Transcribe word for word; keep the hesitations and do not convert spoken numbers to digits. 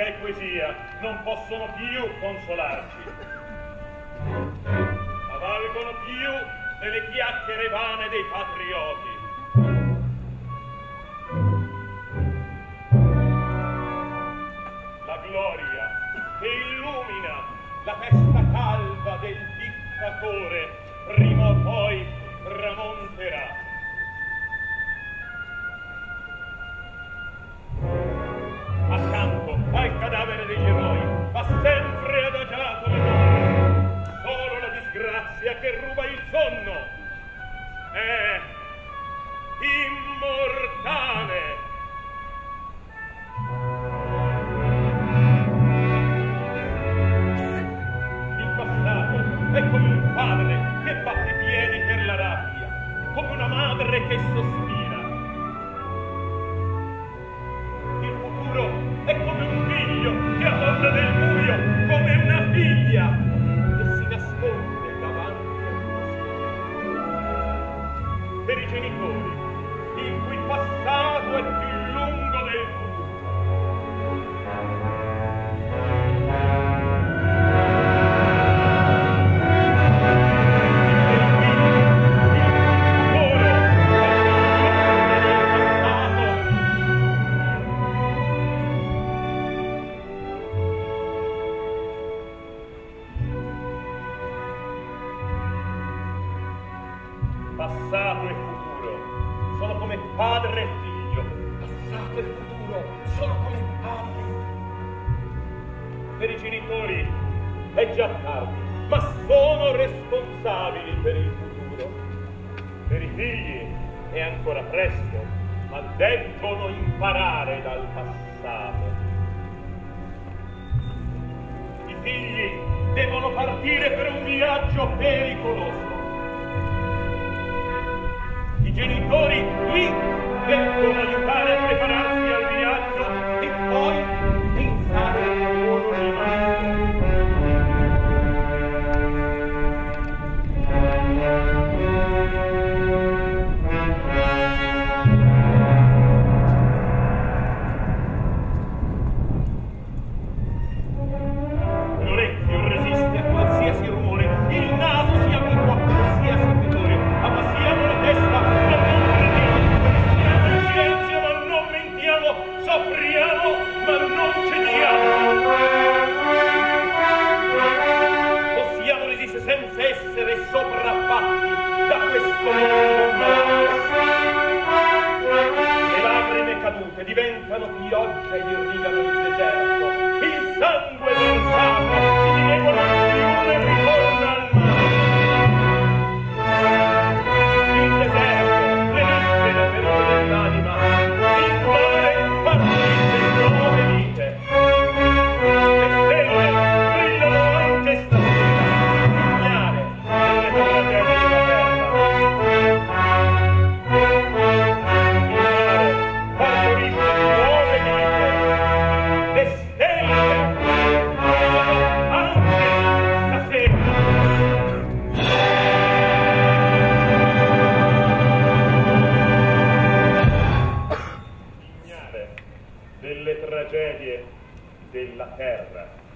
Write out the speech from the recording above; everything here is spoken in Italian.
musica e poesia non possono più consolarci, ma valgono più delle chiacchiere vane dei patrioti. La gloria che illumina la testa calva del dittatore prima o poi tramonterà. Accanto al cadavere degli eroi va sempre adagiato l'amore. Solo la disgrazia che ruba il sonno è immortale. Il passato è come un padre che batte i piedi per la rabbia, come una madre che sospira. È come un figlio che ha paura del buio, come una figlia che si nasconde davanti al buio. Per i genitori, il cui passato è più lungo del passato e futuro sono come padre e figlio. Passato e futuro sono come padre. Per i genitori è già tardi, ma sono responsabili per il futuro. Per i figli è ancora presto, ma debbono imparare dal passato. I figli devono partire per un viaggio pericoloso. I genitori lì devono aiutare a prepararsi al viaggio e poi pensare al lavoro rimasto. L'orecchio resiste a qualsiasi rumore, il naso si abitua a qualsiasi fetore, abbassiamo la testa. Soffriamo, ma non cediamo. Possiamo resistere senza essere sopraffatti da questo mondo male. Le lacrime cadute diventano pioggia ed irrigano il deserto. Il sangue versato si dileva la fiume e ritorna al mare. Il deserto, le vite, le ferite dell'anima, il mare partite nuove vite. Le stelle brillano anche stasera, ignare delle tragedie della terra. Il mare partorisce nuove vite. Le stelle brillano anche stasera. Delle tragedie della terra.